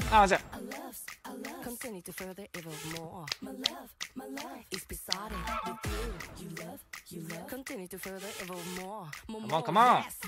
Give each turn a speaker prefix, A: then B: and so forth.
A: あ、じゃあ。
B: Continue to further evolve more. My love is beside it with you. You love. Continue to further evolve more. More,
A: Come on, come on.
B: Yes.